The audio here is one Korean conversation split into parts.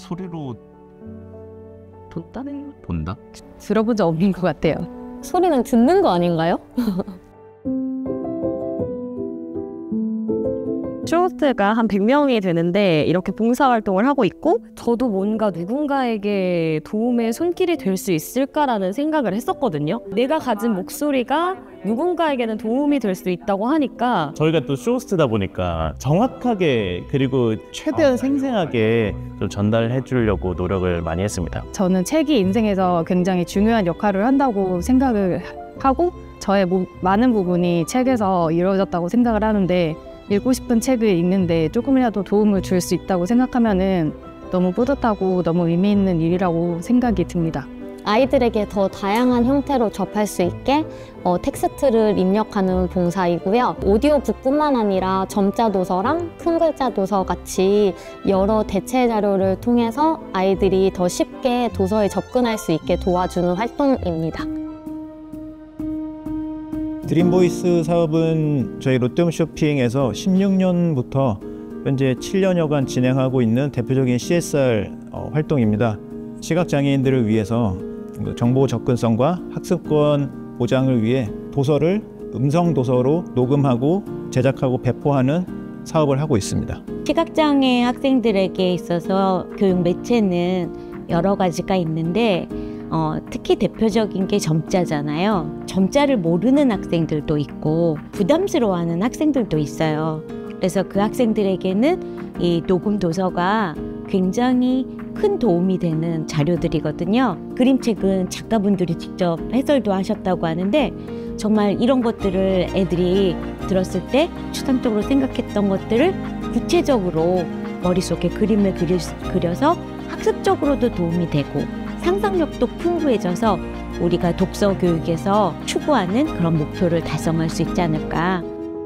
소리로 본다는? 본다? 들어본 적 없는 것 같아요. 소리는 듣는 거 아닌가요? 쇼호스트가 한 100명이 되는데 이렇게 봉사활동을 하고 있고 저도 뭔가 누군가에게 도움의 손길이 될 수 있을까라는 생각을 했었거든요. 내가 가진 목소리가 누군가에게는 도움이 될 수 있다고 하니까 저희가 또 쇼호스트다 보니까 정확하게 그리고 최대한 생생하게 좀 전달해 주려고 노력을 많이 했습니다. 저는 책이 인생에서 굉장히 중요한 역할을 한다고 생각을 하고 저의 많은 부분이 책에서 이루어졌다고 생각을 하는데 읽고 싶은 책을 읽는데 조금이라도 도움을 줄 수 있다고 생각하면은 너무 뿌듯하고 너무 의미 있는 일이라고 생각이 듭니다. 아이들에게 더 다양한 형태로 접할 수 있게 텍스트를 입력하는 봉사이고요. 오디오북뿐만 아니라 점자 도서랑 큰 글자 도서 같이 여러 대체 자료를 통해서 아이들이 더 쉽게 도서에 접근할 수 있게 도와주는 활동입니다. 드림보이스 사업은 저희 롯데홈쇼핑에서 16년부터 현재 7년여간 진행하고 있는 대표적인 CSR 활동입니다. 시각장애인들을 위해서 정보 접근성과 학습권 보장을 위해 도서를 음성 도서로 녹음하고 제작하고 배포하는 사업을 하고 있습니다. 시각장애 학생들에게 있어서 교육 매체는 여러 가지가 있는데 특히 대표적인 게 점자잖아요. 점자를 모르는 학생들도 있고 부담스러워하는 학생들도 있어요. 그래서 그 학생들에게는 이 녹음 도서가 굉장히 큰 도움이 되는 자료들이거든요. 그림책은 작가분들이 직접 해설도 하셨다고 하는데 정말 이런 것들을 애들이 들었을 때 추상적으로 생각했던 것들을 구체적으로 머릿속에 그림을 그려서 학습적으로도 도움이 되고 상상력도 풍부해져서 우리가 독서 교육에서 추구하는 그런 목표를 달성할 수 있지 않을까.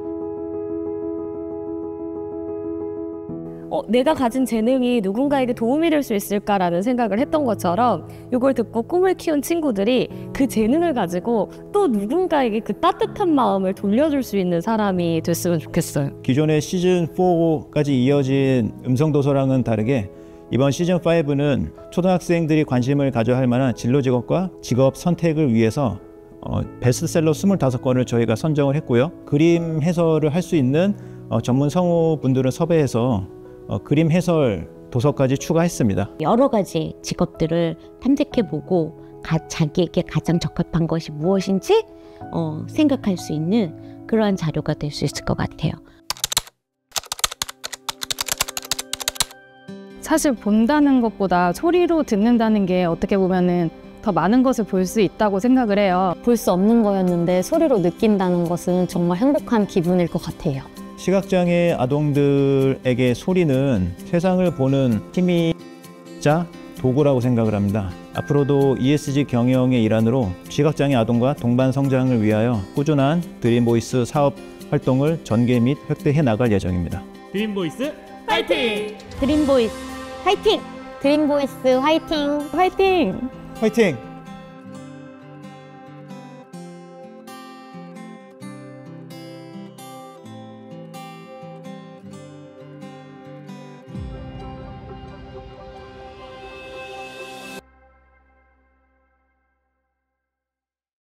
내가 가진 재능이 누군가에게 도움이 될 수 있을까라는 생각을 했던 것처럼 이걸 듣고 꿈을 키운 친구들이 그 재능을 가지고 또 누군가에게 그 따뜻한 마음을 돌려줄 수 있는 사람이 됐으면 좋겠어요. 기존의 시즌4까지 이어진 음성도서랑은 다르게 이번 시즌5는 초등학생들이 관심을 가져야 할 만한 진로 직업과 직업 선택을 위해서 베스트셀러 25권을 저희가 선정을 했고요. 그림 해설을 할 수 있는 전문 성우분들을 섭외해서 그림 해설 도서까지 추가했습니다. 여러 가지 직업들을 탐색해보고 자기에게 가장 적합한 것이 무엇인지 생각할 수 있는 그러한 자료가 될 수 있을 것 같아요. 사실 본다는 것보다 소리로 듣는다는 게 어떻게 보면은 더 많은 것을 볼 수 있다고 생각을 해요. 볼 수 없는 거였는데 소리로 느낀다는 것은 정말 행복한 기분일 것 같아요. 시각장애 아동들에게 소리는 세상을 보는 힘이자 도구라고 생각을 합니다. 앞으로도 ESG 경영의 일환으로 시각장애 아동과 동반 성장을 위하여 꾸준한 드림보이스 사업 활동을 전개 및 확대해 나갈 예정입니다. 드림보이스 화이팅! 드림보이스 화이팅! 드림보이스 화이팅! 화이팅! 화이팅!